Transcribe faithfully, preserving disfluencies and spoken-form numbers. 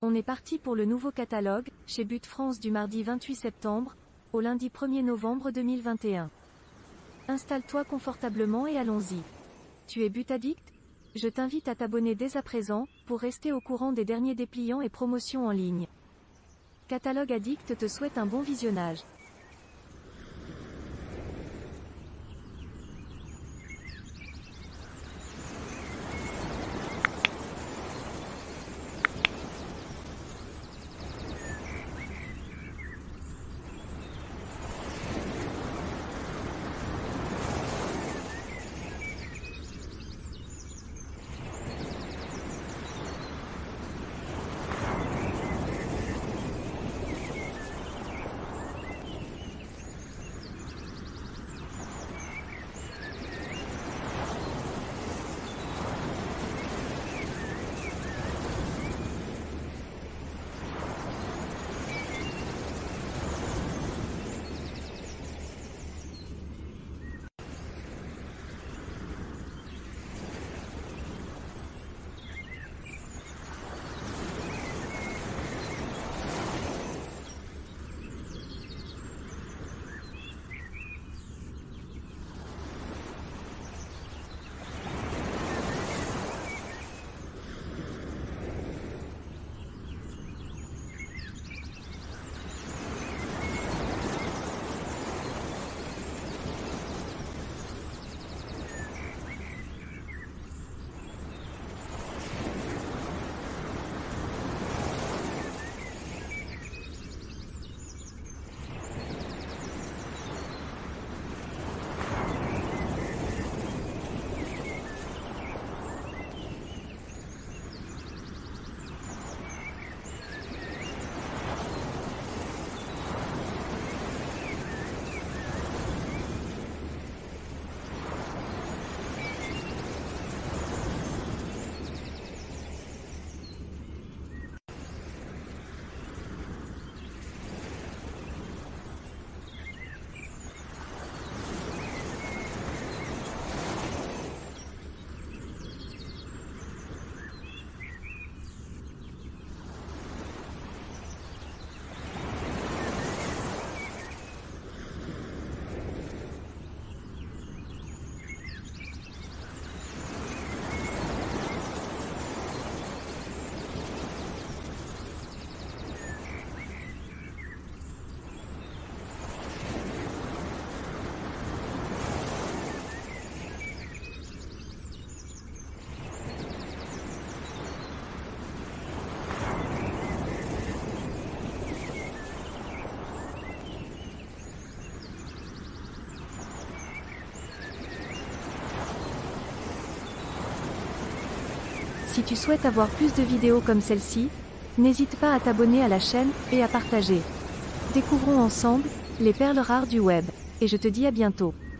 On est parti pour le nouveau catalogue, chez But France du mardi vingt-huit septembre, au lundi premier novembre deux mille vingt et un. Installe-toi confortablement et allons-y. Tu es But Addict? Je t'invite à t'abonner dès à présent, pour rester au courant des derniers dépliants et promotions en ligne. Catalogue Addict te souhaite un bon visionnage. Si tu souhaites avoir plus de vidéos comme celle-ci, n'hésite pas à t'abonner à la chaîne, et à partager. Découvrons ensemble, les perles rares du web. Et je te dis à bientôt.